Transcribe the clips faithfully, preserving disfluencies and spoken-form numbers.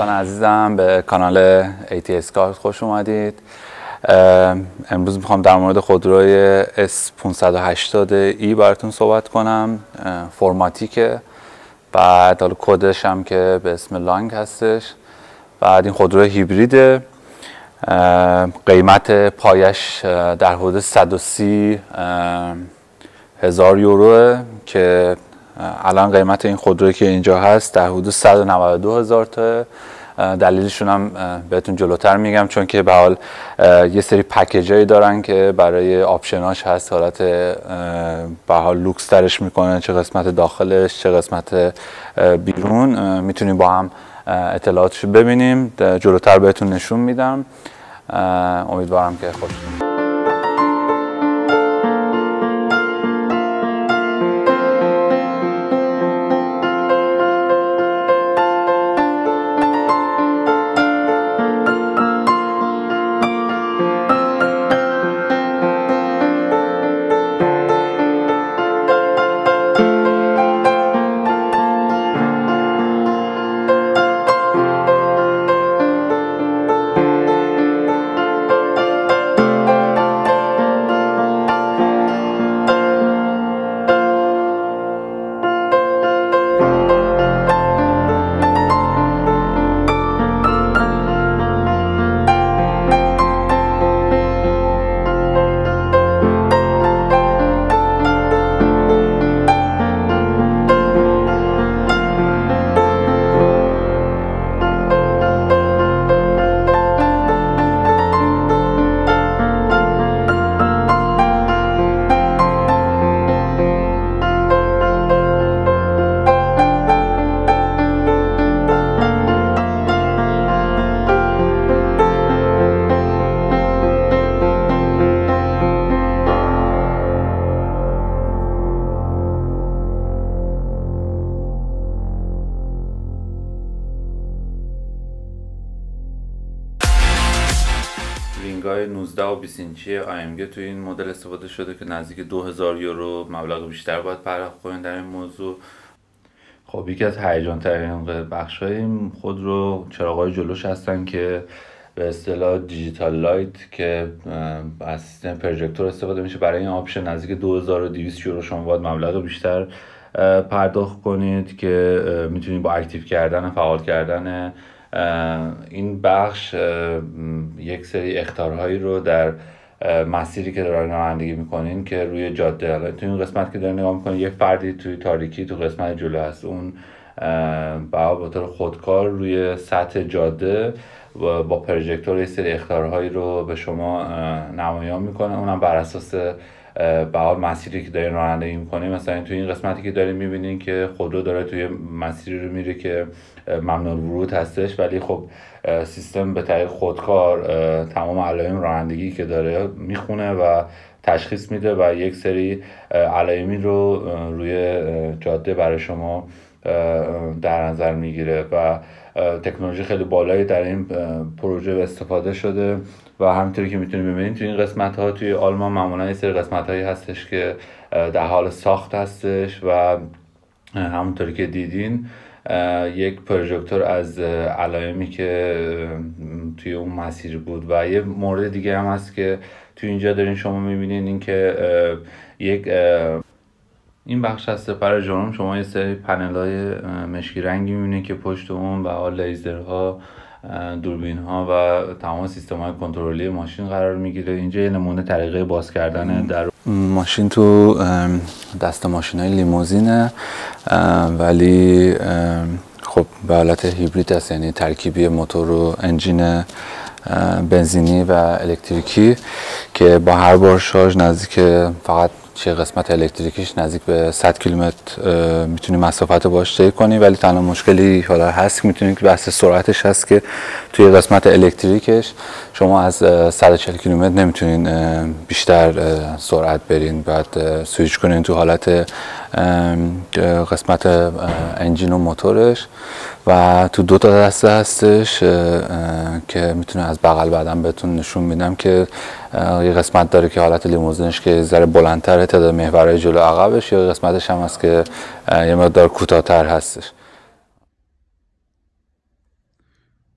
دوستان عزیزم به کانال ای تی اس کار خوش اومدید. امروز میخوام در مورد خودروی اس پانصد و هشتاد ای براتون صحبت کنم. فرماتیکه، بعد حالا کدش هم که به اسم لانگ هستش. بعد این خودرو هیبریده، قیمت پایش در حدود صد و سی هزار یوروه که الان قیمت این خودرویی که اینجا هست در حدود صد و نود و دو هزار تا. دلیلشون هم بهتون جلوتر میگم، چون که به حال یه سری پکیجایی دارن که برای آپشناش هست، حالت به حال لوکس ترش میکنه، چه قسمت داخلش چه قسمت بیرون. میتونیم با هم اطلاعاتش ببینیم، جلوتر بهتون نشون میدم. امیدوارم که خوشتون رینگای نوزده و بیست اینچی آی ام جی توی این مدل استفاده شده که نزدیک دو هزار یورو مبلغ بیشتر باید پرداخت کنید در این موضوع. خب یکی از هیجان ترین بخش‌های این خودرو چراغ‌های جلوش هستن که به اصطلاح دیجیتال لایت که از سیستم پروژکتور استفاده میشه. برای این آپشن نزدیک دو هزار و دویست یورو شما باید مبلغ بیشتر پرداخت کنید که میتونید با اکتیو کردن فعال کردن این بخش یک سری اخطارهایی رو در مسیری که دارین رانندگی میکنین که روی جاده، تو این قسمت که دارین نگاه میکنین یک فردی توی تاریکی تو قسمت جلو هست، اون با طور خودکار روی سطح جاده با پروژکتور یک سری اخطارهایی رو به شما نمایان میکنه. اونم بر اساس به حال مسیری که دارین رانندگی میکنین. مثلا توی این قسمتی که دارین میبینین که خودرو داره توی مسیری رو میره که ممنوع ورود هستش، ولی خب سیستم به طریق خودکار تمام علائم رانندگی که داره میخونه و تشخیص میده و یک سری علائمی رو روی جاده برای شما در نظر میگیره و تکنولوژی خیلی بالایی در این پروژه استفاده شده. و همینطوری که میتونید ببینید توی این قسمت ها توی آلمان معمولا یه سری قسمت هایی هستش که در حال ساخت هستش و همونطوری که دیدین یک پروژکتور از علائمی که توی اون مسیر بود. و یه مورد دیگه هم هست که توی اینجا دارین شما میبینین، این که یک این بخش از سپر ژرم شما یه سری پنل های مشکی رنگی میبینین که پشت اون و حال لیزرها، دوربین ها و تمام سیستم های کنترلی ماشین قرار میگیره. اینجا یه نمونه طریقه باز کردن در ماشین تو دست ماشین های لیموزینه، ولی خب به حالت هیبرید هست، یعنی ترکیبی موتور و انجین بنزینی و الکتریکی که با هر بار شارژ نزدیک فقط چه قسمت الکتریکیش نزدیک به صد کیلومتر میتونی مسافت باش طی کنی. ولی تنها مشکلی حالا هست که میتونی بحث سرعتش هست که توی قسمت الکتریکش شما از صد و چهل کیلومتر نمیتونین بیشتر سرعت برین، بعد سویچ کنین تو حالت قسمت انجین و موتورش. و تو دو تا دسته هستش که میتونه از بغل بعدم بهتون نشون میدم که یه قسمت داره که حالت لیموزینش که ذره بلندتره، تعداد محورهای جلو عقبش، یا قسمتش هم هست که یه مقدار کوتاه‌تر هستش.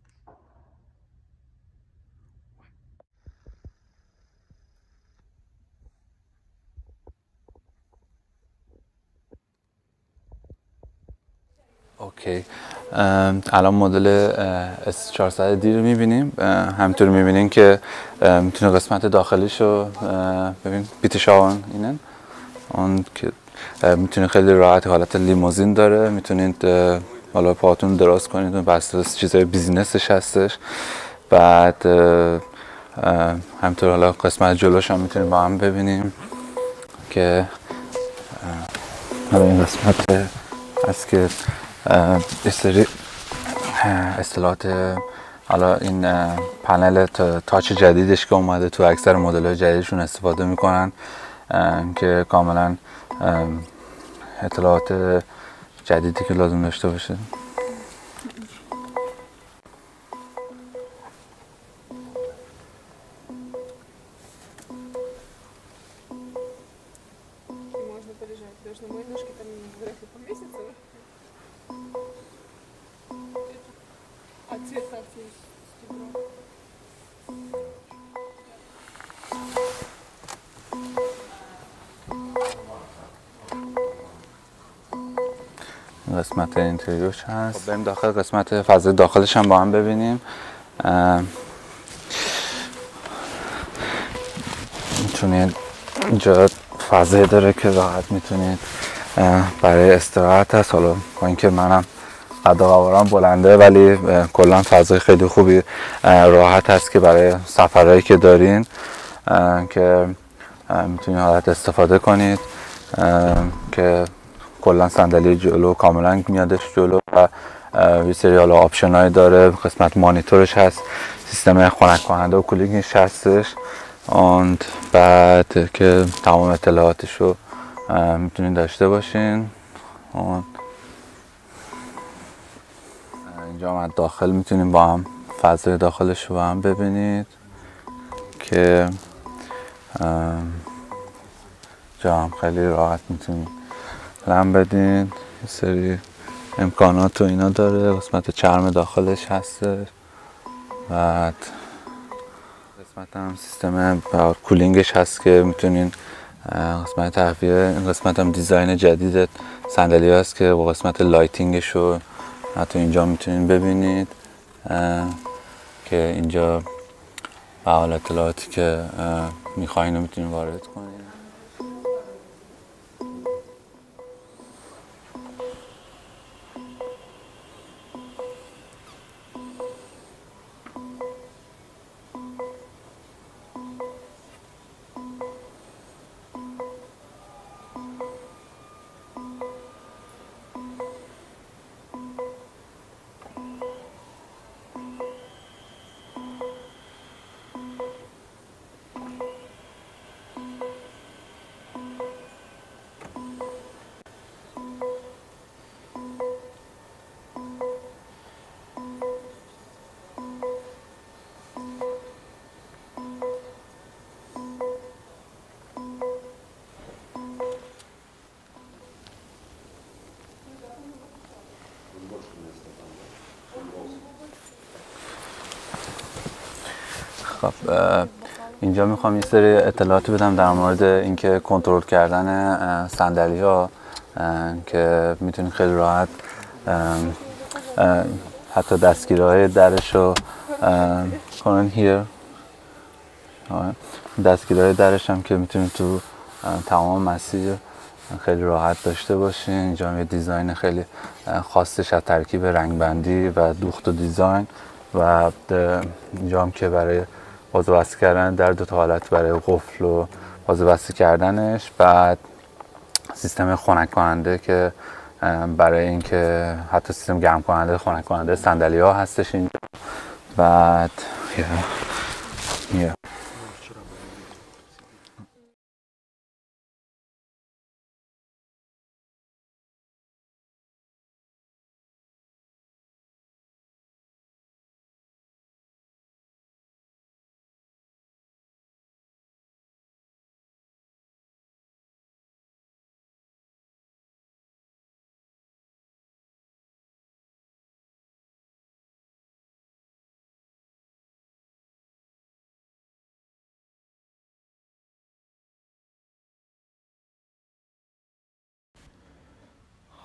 اوکی. الان مدل اس چهارصد دی رو میبینیم. همینطور میبینیم که میتونه قسمت داخلیش رو ببین بیت شاون اینن اون که میتونه خیلی راحت حالت لیموزین داره. میتونید حالا پاتون دراز کنید و بسته چیزای بیزینسش هستش. بعد همینطور حالا قسمت جلوش هم میتونید با هم ببینیم که حالا این قسمت هست که سری اصطلاحات حالا این پنل تاچ جدیدش که اومده تو اکثر مدل‌های جدیدشون استفاده میکنن که کاملا اطلاعات جدیدی که لازم داشته باشه. قسمت اینتریورش هست. بریم داخل قسمت فضای داخلش هم با هم ببینیم. میتونید اینجا فضای داره که راحت میتونید برای استراحت هست. حالا با اینکه منم قد و قوارم بلنده ولی کلا فضای خیلی خوبی راحت هست که برای سفرهایی که دارین که میتونید حالت استفاده کنید که کلا صندلی جلو کاملا میادش جلو و یه سری حالا آپشنایی داره. قسمت مانیتورش هست، سیستم خنک کننده و کولینگش هستش. اون بعد که تمام اطلاعاتش رو میتونید داشته باشین. اون اینجا هم داخل میتونیم با هم فضای داخلش رو با هم ببینید که جا هم خیلی راحت میتونید لم بدین. یه سری امکانات و اینا داره. قسمت چرم داخلش هسته. بعد قسمت هم سیستم کولینگش هست که میتونین قسمت تهویه. این قسمت هم دیزاین جدید صندلی هست که با قسمت لایتینگش رو حتی اینجا میتونین ببینید که اینجا به حال اطلاعاتی که میخواین رو میتونین وارد کنید. خب اینجا میخوام یه سری اطلاعاتی بدم در مورد اینکه کنترل کردن صندلی ها که میتونید خیلی راحت حتی دستگیرهای درش رو کنن هیر. دستگیرهای درش هم که میتونید تو تمام مسیر خیلی راحت داشته باشین. اینجا یه دیزاین خیلی خاصش از ترکیب رنگبندی و دوخت و دیزاین و اینجا هم که برای باز و بسته کردن در دو تا حالت برای قفل و باز و بسته کردنش. بعد سیستم خنک کننده که برای اینکه حتی سیستم گرم کننده خنک کننده صندلی ها هستش اینجا. بعد yeah. Yeah.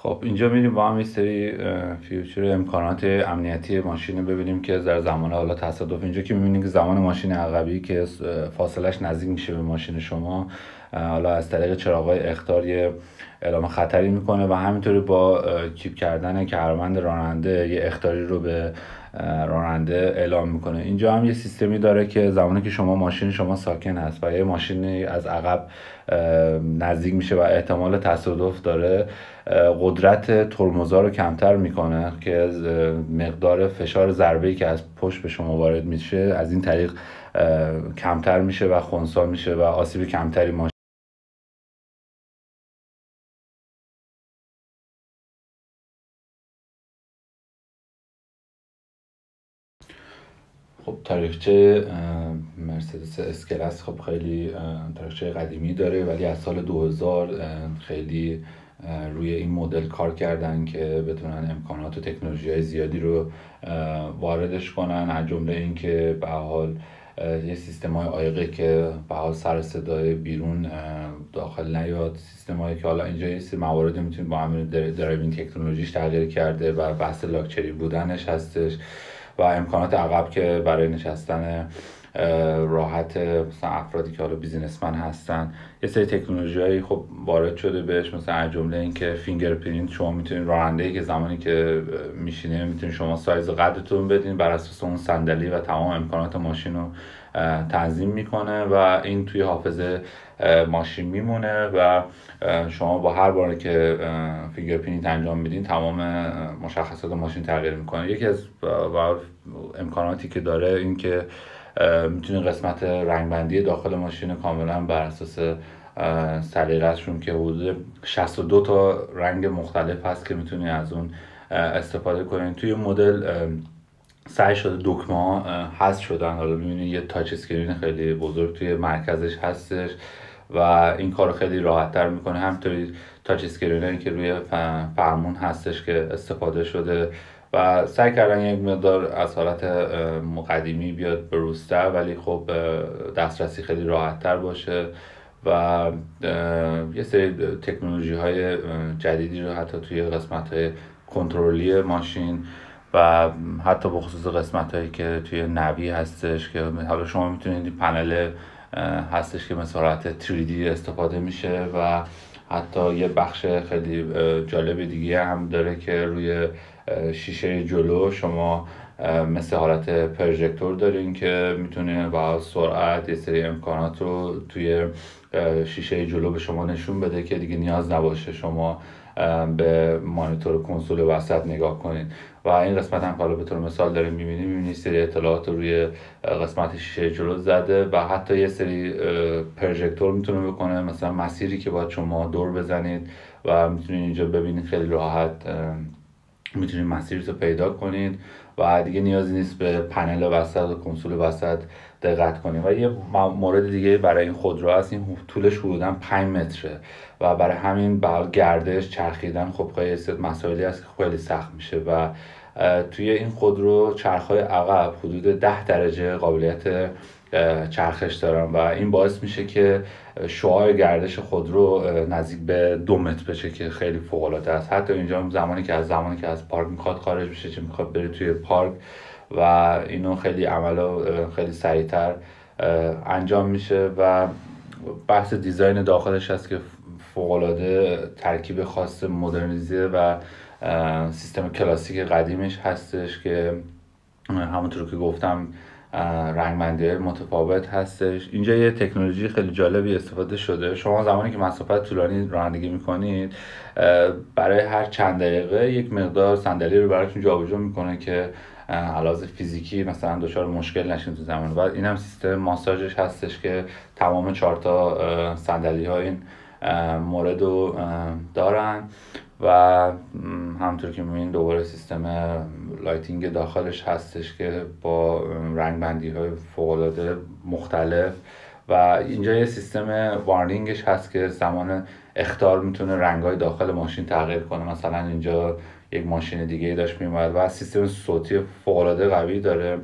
خب اینجا میریم با هم یه سری فیوچر امکانات امنیتی ماشین رو ببینیم که در زمان حالا تصادف، اینجا که میبینید که زمان ماشین عقبی که فاصلش نزدیک میشه به ماشین شما، حالا از طریق چراغ‌های اخطار یه اعلام خطری میکنه و همینطوری با چیپ کردن کمربند راننده یه اخطاری رو به راننده اعلام میکنه. اینجا هم یه سیستمی داره که زمانی که شما ماشین شما ساکن هست و یه ماشینی از عقب نزدیک میشه و احتمال تصادف داره، قدرت ترمزا رو کمتر میکنه که مقدار فشار ضربه‌ای که از پشت به شما وارد میشه از این طریق کمتر میشه و خنثی میشه و آسیب کمتری ماشین. خب تاریخچه مرسدس اس کلاس خب خیلی تاریخچه قدیمی داره، ولی از سال دو هزار خیلی روی این مدل کار کردن که بتونن امکانات و تکنولوژی‌های زیادی رو واردش کنن، از جمله این که به حال یه سیستم‌های عایقی که به حال سر صدای بیرون داخل نیاد، سیستم‌هایی که حالا اینجا یه سری موارد میتونید با همین درایوینگ تکنولوژیش تغییر کرده و بحث لاکچری بودنش هستش و امکانات عقب که برای نشستن راحت مثلا افرادی که حالا بیزینسمن هستن. یه سری تکنولوژی‌هایی خب وارد شده بهش، مثلا از جمله این که فینگرپرینت، شما میتونید راننده‌ای که زمانی که میشینه میتونید شما سایز قدتون بدین، بر اساس اون صندلی و تمام امکانات ماشین رو تنظیم میکنه و این توی حافظه ماشین میمونه و شما با هر بار که فینگرپرینت انجام میدین تمام مشخصات ماشین تغییر میکنه. یکی از امکاناتی که داره این که میتونید قسمت رنگبندی داخل ماشین کاملا بر اساس سلیقه‌شون که حدود شصت و دو تا رنگ مختلف هست که میتونید از اون استفاده کنید. توی مدل سعی شده دکمه ها حذف شدن، حالا میبینید یه تاچ اسکرین خیلی بزرگ توی مرکزش هستش و این کار خیلی راحت تر میکنه. همینطوری تاچ اسکرینایی که روی فرمون هستش که استفاده شده و سعی کردن یک مقدار از حالت قدیمی بیاد به روزتر، ولی خب دسترسی خیلی راحت تر باشه و یه سری تکنولوژی های جدیدی رو حتی توی قسمت های کنترلی ماشین و حتی به خصوص قسمت هایی که توی نوی هستش که حالا شما میتونید پنل هستش که مثل حالت تری دی استفاده میشه و حتی یه بخش خیلی جالب دیگه هم داره که روی شیشه جلو شما مثل حالت پروژکتور دارین که میتونه با سرعت یه سری امکانات رو توی شیشه جلو به شما نشون بده که دیگه نیاز نباشه شما به مانیتور کنسول وسط نگاه کنید. و این قسمت هم حالا به طور مثال داریم میبینیم میبینید سری اطلاعات رو روی قسمت شیشه جلو زده و حتی یه سری پروژکتور میتونه بکنه مثلا مسیری که باید شما دور بزنید و میتونید اینجا ببینید خیلی راحت میتونید مسیرتو پیدا کنید و دیگه نیازی نیست به پنل وسط و کنسول وسط دقت کنید. و یه مورد دیگه برای این خودرو هست، این طولش حدوداً پنج متره و برای همین به گردش چرخیدن خب خیلی مسائلی هست که خیلی سخت میشه و توی این خودرو چرخ‌های عقب حدود ده درجه قابلیت چرخش دارن و این باعث میشه که شعاع گردش خودرو نزدیک به دو متر بشه که خیلی فوق‌العاده است. حتی اینجا زمانی که از زمانی که از پارک میخواد خارج بشه چه میخواد بره توی پارک و اینو خیلی عملا خیلی سریعتر انجام میشه و بحث دیزاین داخلش هست که فوق‌العاده ترکیب خاص مدرنیزه و سیستم کلاسیک قدیمش هستش که همونطور که گفتم رنگبندی متفاوت هستش. اینجا یه تکنولوژی خیلی جالبی استفاده شده. شما زمانی که مسافت طولانی رانندگی میکنید برای هر چند دقیقه یک مقدار صندلی رو براتون جابجا میکنه که علاوه فیزیکی مثلا دچار مشکل نشین تو زمان بعد. این هم سیستم ماساژش هستش که تمام چهار تا صندلی ها این مورد رو دارن و همونطور که میبینید دوباره سیستم لایتینگ داخلش هستش که با رنگبندی های فوق‌العاده مختلف و اینجا یه سیستم وارنینگش هست که زمان اخطار میتونه رنگ‌های داخل ماشین تغییر کنه. مثلا اینجا یک ماشین دیگه داشت میومد و سیستم صوتی فوق‌العاده قوی داره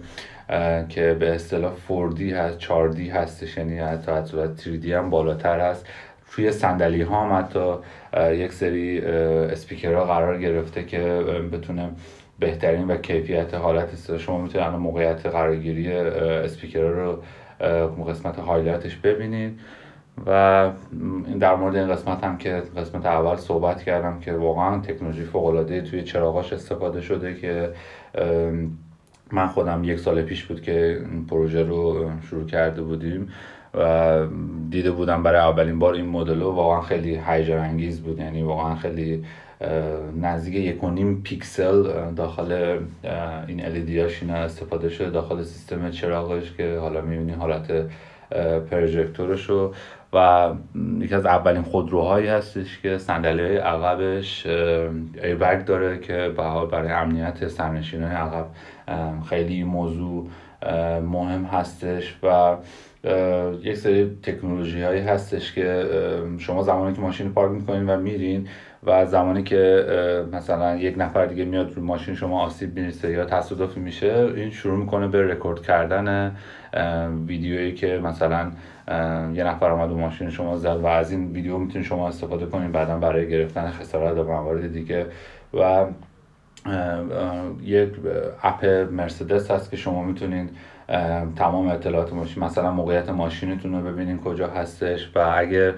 که به اصطلاح فور دی هست، چهار دی هستش، یعنی حتی از صورت تری دی هم بالاتر هست. توی صندلی ها هم حتی یک سری اسپیکرها قرار گرفته که بتونه بهترین و کیفیت حالت است. شما میتونید الان موقعیت قرارگیری اسپیکرها رو قسمت هایلایتش ببینید. و این در مورد این قسمت هم که قسمت اول صحبت کردم که واقعا تکنولوژی فوق‌العاده توی چراغاش استفاده شده که من خودم یک سال پیش بود که این پروژه رو شروع کرده بودیم و دیده بودم برای اولین بار این مدل رو. واقعا خیلی هیجان انگیز بود، یعنی واقعا خیلی نزدیک یک و نیم پیکسل داخل این ال ای دی هاش اینا استفاده شده داخل سیستم چراغش که حالا میبینی حالت پروژکتورش رو. و یکی از اولین خودروهایی هستش که صندلی‌های عقبش ایربگ داره که برای امنیت سرنشینای عقب خیلی موضوع مهم هستش. و یک سری تکنولوژی هایی هستش که شما زمانی که ماشین پارک میکنین و میرین و زمانی که مثلا یک نفر دیگه میاد رو ماشین شما آسیب میرسه یا تصادفی میشه، این شروع میکنه به رکورد کردن ویدیویی که مثلا یه نفر اومد رو ماشین شما زد و از این ویدیو میتونید شما استفاده کنین بعدا برای گرفتن خسارت و موارد دیگه. و یک اپ مرسدس هست که شما میتونین تمام اطلاعات ماشین، مثلا موقعیت ماشینتون رو ببینین کجا هستش و اگه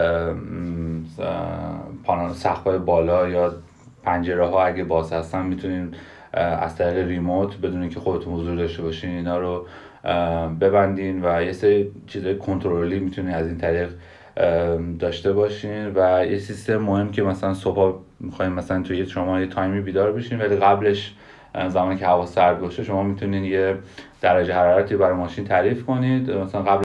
پانل سقف‌های بالا یا پنجره ها اگه باز هستن میتونین از طریق ریموت بدون اینکه خودتون حضور داشته باشین اینا رو ببندین و یه سری چیزای کنترلی میتونین از این طریق داشته باشین. و یه سیستم مهم که مثلا صبح میخواین مثلا توی شما یه تایمی بیدار بشین ولی قبلش زمانی که هوا سرد باشه شما میتونین یه درجه حرارتی برای ماشین تعریف کنید، مثلا قبل